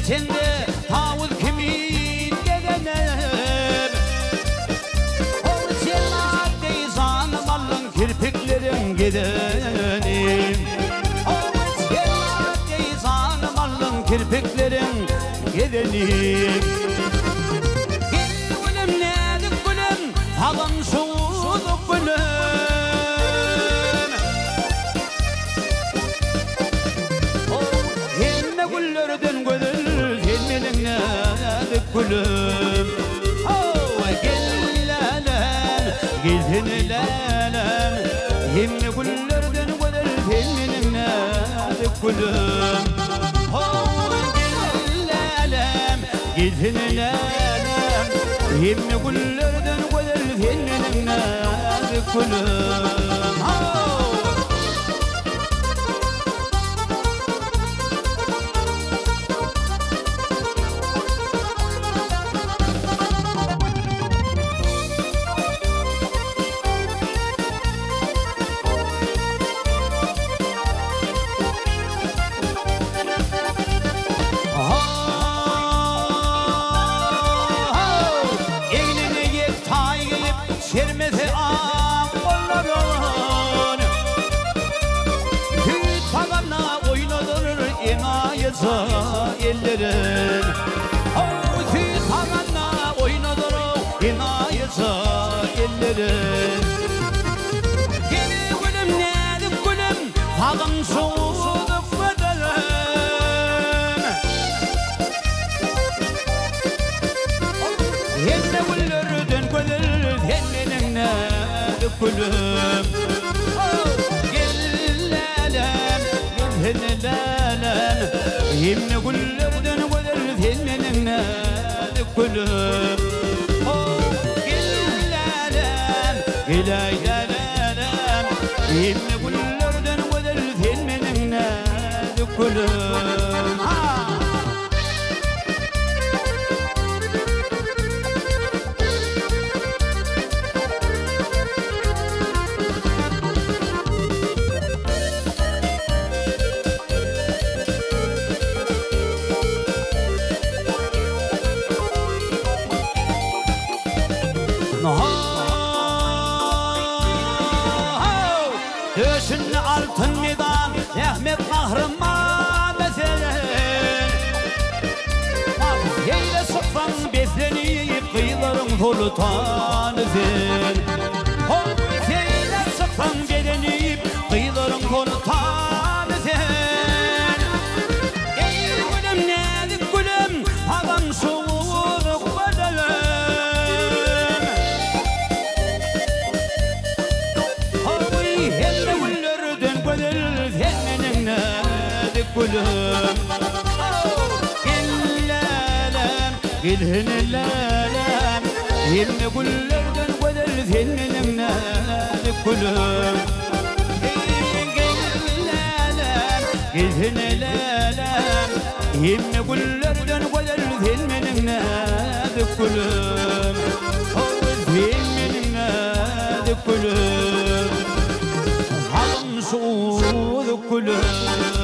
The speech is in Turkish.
geçende tavuz kimin gedenem Ol cennet zanım alın kirpiklerim gidenim Ol cennet zanım alın kirpiklerim gidenim Gel gülüm nedik gülüm halın soğuduk gülüm Güllerden güzel gelmenin nedik gülüm Gellelen gildinlelen Yemni güllerden güzel gelmenin nedik gülüm Gellelen gildinlelen Yemni güllerden güzel gelmenin nedik gülüm Sermese ağam kolların Tüy taganla oynadır inayetsa ellerin Tüy taganla oynadır inayetsa ellerin Gene gülüm nedik gülüm tağım soğuduk bedelim Henne güllerden gülür hennenin nedik gülüm Gellelen gülhenelelen Henne güllerden gülür hennenin nedik gülüm Gellelen güleyelelen Henne güllerden gülür hennenin nedik gülüm Döşün altın medan Ahmet kahraman sen Yeyle sıksan beslenip kıyıların sultanı sen Yeyle sıksan beslenip kıyıların sultanı sen Ey gülüm nedik gülüm ağam soğuduk bedelim Henne güllerden güzel hennenin nedik gülüm Gellelen gilhenelelen Henne güllerden güzel hennenin nedik gülüm Gellelen gilhenelelen Henne güllerden güzel hennenin nedik gülüm Hennenin nedik gülüm Halım soğuduk gülüm